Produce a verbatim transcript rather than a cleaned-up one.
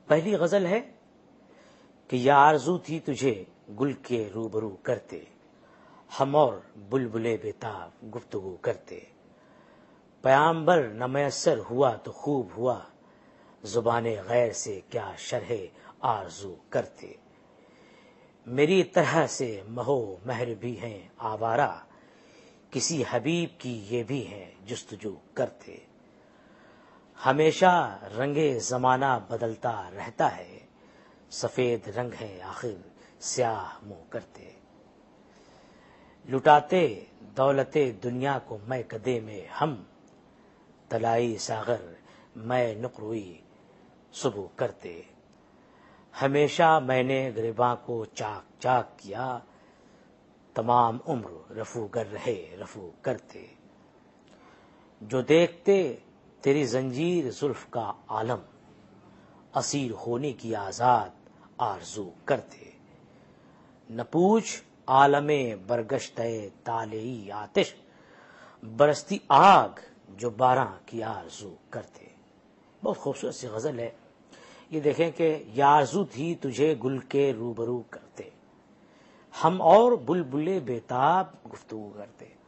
پہلی غزل ہے کہ یا آرزو تھی تجھے گل کے روبرو کرتے، ہم اور بلبلے بےتاب گفتگو کرتے، پیامبر نہ میسر ہوا تو خوب ہوا، زبان غیر سے کیا شرح آرزو کرتے، میری طرح سے مہو مہر بھی ہیں آوارہ، کسی حبیب کی یہ بھی ہیں جستجو کرتے، ہمیشہ رنگ زمانہ بدلتا رہتا ہے، سفید رنگ ہے آخر سیاہ منہ کرتے، لٹاتے دولت دنیا کو میں کدے میں ہم، طلائی ساغر میں نقروئی صبح کرتے، ہمیشہ میں نے گریباں کو چاک چاک کیا، تمام عمر رفو گر رہے رفو کرتے، جو دیکھتے تیری زنجیر زلف کا عالم، اسیر ہونے کی آزاد آرزو کرتے، نہ پوچھ عالم برگشتہ طالعی آتش، برستی آگ جو بارہ کی آرزو کرتے۔ بہت خوبصورت سی غزل ہے یہ۔ دیکھیں کہ یا آرزو تھی تجھے گل کے روبرو کرتے، ہم اور بلبلے بےتاب گفتگو کرتے۔